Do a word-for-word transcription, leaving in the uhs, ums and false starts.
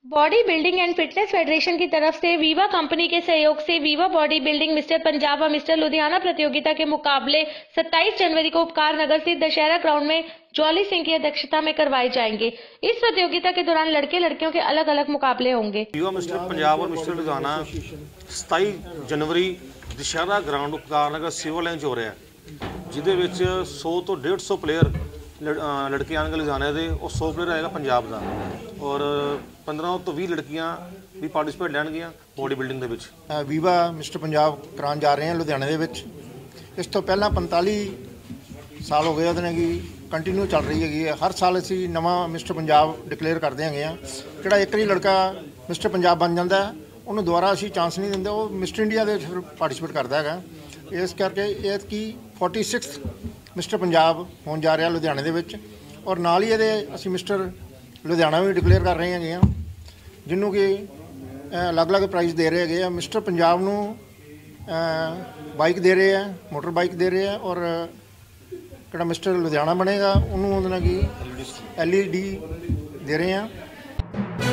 Body building and fitness federation की तरफ से वीवा कंपनी के सहयोग से Viva body building mister Punjab व मिस्टर लुधियाना प्रतियोगिता के मुकाबले सत्ताईस जनवरी को उपकार नगर स्थित दशहरा ग्राउंड में जॉली सिंह की अध्यक्षता में करवाए जाएंगे। इस प्रतियोगिता के दौरान लड़के लड़कियों के अलग अलग मुकाबले होंगे। वीवा मिस्टर पंजाब और मिस्टर लुधियाना सत्ताईस जनवरी दशहरा ग्राउंड उपकार नगर सिविल लाइन हो रहा है, जिदे सौ तो डेढ़ सौ प्लेयर लड़के आने लुधियाने के और सौ प्लेयर आएगा पंजाब का और पंद्रह तो भी लड़कियां भी पार्टिसिपेट लैणगियां बॉडी बिल्डिंग दे विच। वीवा मिस्टर पंजाब करान जा रहे हैं लुधियाने दे विच। इस तो पहला पैंताली साल हो गए उहदे की कंटिन्यू चल रही है। हर साल असी नवा मिस्टर पंजाब डिकलेयर करते हैं। जोड़ा एक ही लड़का मिस्टर पंजाब बन जाता है उन्होंने दोबारा असी चांस नहीं देंगे, वो मिस्टर इंडिया के फिर पार्टिसिपेट करता है। इस करके ये की फोर्टी सिक्स मिस्टर पंजाब होने जा रहा लुधियाने दे विच और नाल ही ये असी मिस्टर लुधियाना भी डिकलेयर कर रहे हैं, जिन्हों कि अलग अलग प्राइज़ दे रहे हैं। मिस्टर पंजाब नूं बाइक दे रहे हैं, मोटर बाइक दे रहे हैं और जिहड़ा मिस्टर लुधियाना बनेगा उन्होंने की एल ई डी दे रहे हैं।